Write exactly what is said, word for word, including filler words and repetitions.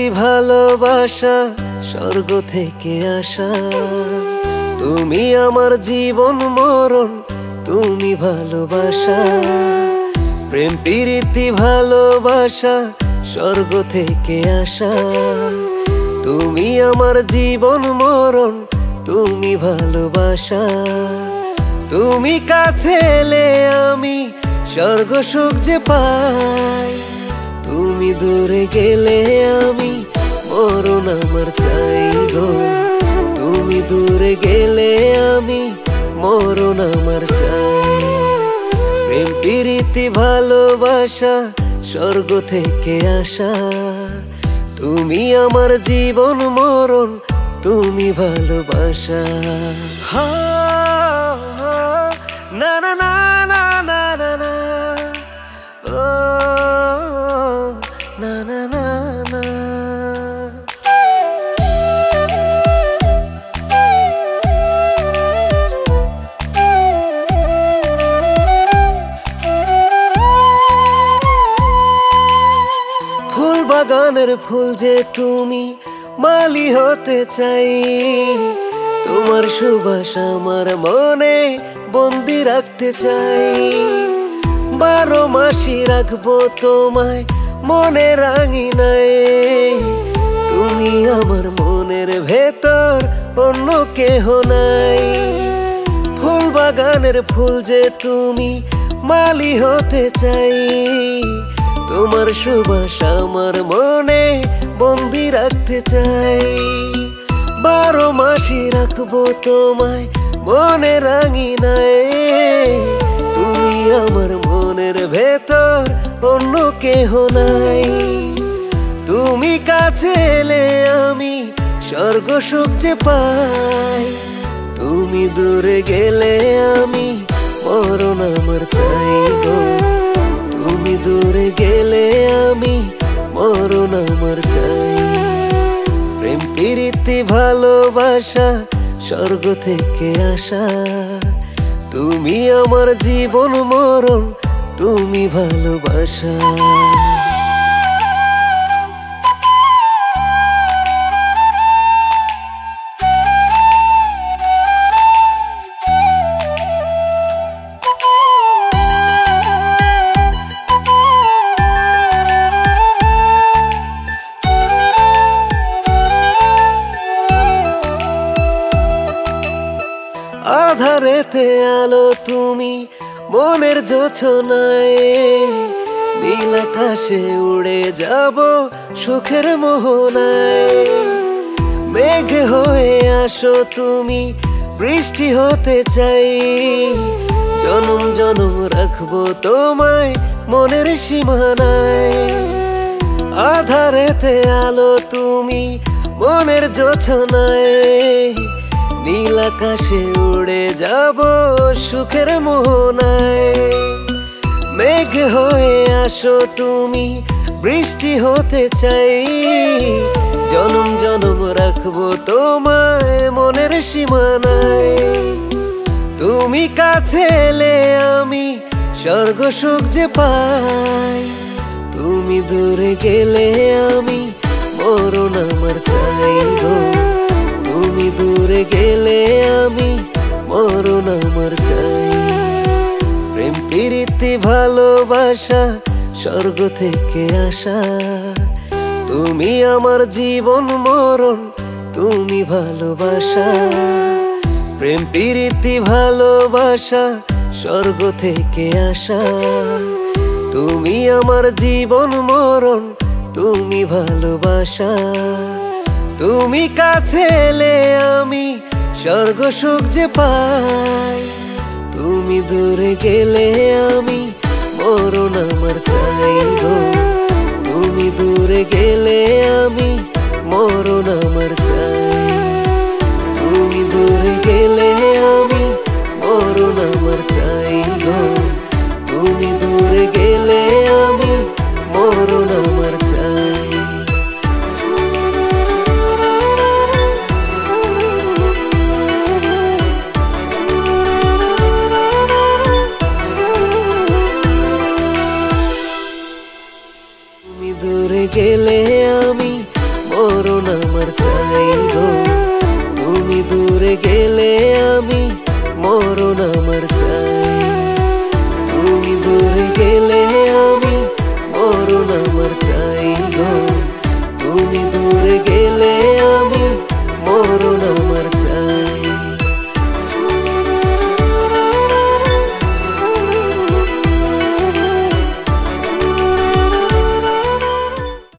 ভালোবাসা স্বর্গ থেকে আসা। তুমি আমার জীবন মরণ, তুমি ভালোবাসা। প্রেম প্রীতি ভালোবাসা স্বর্গ থেকে আসা। তুমি আমার জীবন মরণ, তুমি ভালোবাসা। তুমি কাছে এলে আমি স্বর্গ সুখ যে পাই। তুমি দূরে গেলে আমি মরণ আমার চাই গো। তুমি দূরে গেলে আমি মরণ আমার চাই। প্রেম প্রীতি ভালোবাসা স্বর্গ থেকে আসা। তুমি আমার জীবন মরণ, তুমি ভালোবাসা। হা না না না না না না না, ও না না না না। ফুল বাগানের ফুল যে তুমি মালি হতে চাই। তোমার সুবাস আমার মনে বন্দি রাখতে চাই। বারো মাসি রাখবো তোমায় মনে রাঙিনায়। তুমি আমার মনের ভেতর, অন্য কেহ নাই। ফুল বাগানের ফুল যে তুমি মালি হতে চাই। তোমার সুবাস আমার মনে বন্দি রাখতে চাই। বারো মাসি রাখবো তোমায় মনে রাঙিনায়। তুমি আমার মনের ভেতর, অন্য কেহ নাই। তুমি কাছে এলে আমি স্বর্গ সুখ যে পাই। তুমি দূরে গেলে আমি মরণ আমার চাই গো। তুমি দূরে গেলে আমি মরণ আমার চাই। প্রেম প্রীতি ভালোবাসা স্বর্গ থেকে আসা। তুমি আমার জীবন মরণ, তুমি ভালোবাসা। আধারেতে আলো তুমি মনের জোছনায়। নীল আকাশে উড়ে যাব সুখের মোহনায়। মেঘ হয়ে আসো তুমি, বৃষ্টি হতে চাই। জনম জনম রাখবো তোমায় মনের সীমানায়। আধারেতে আলো তুমি মনের জোছনায়। নীল আকাশে উড়ে যাব সুখের মোহনায়। মেঘ হয়ে আসো তুমি, বৃষ্টি হতে চাই। জনম জনম রাখবো তোমায় মনের সীমানায়। তুমি কাছে এলে আমি স্বর্গ সুখ যে পাই। তুমি দূরে গেলে আমি মরণ আমার চাই গো। তুমি দূরে গেলে আমি মরণ আমার চাই। প্রেম প্রীতি ভালোবাসা স্বর্গ থেকে আসা। তুমি আমার জীবন মরণ, তুমি ভালোবাসা। প্রেম প্রীতি ভালোবাসা স্বর্গ থেকে আসা। তুমি আমার জীবন মরণ, তুমি ভালোবাসা। তুমি কাছে এলে আমি স্বর্গ সুখ যে পাই। তুমি দূরে গেলে আমি মরণ আমার চাই গো। তুমি দূরে গেলে আমি মরণ আমার চাই। তুমি দূরে গেলে আমি মরণ আমার চাই গো। তুমি দূরে গেলে আমি মরণ আমার চাই। গেলে আমি মরণ আমার চাই গো। তুমি দূরে গেলে আমি মরণ আমার চাই, তুমি দূরে গেলে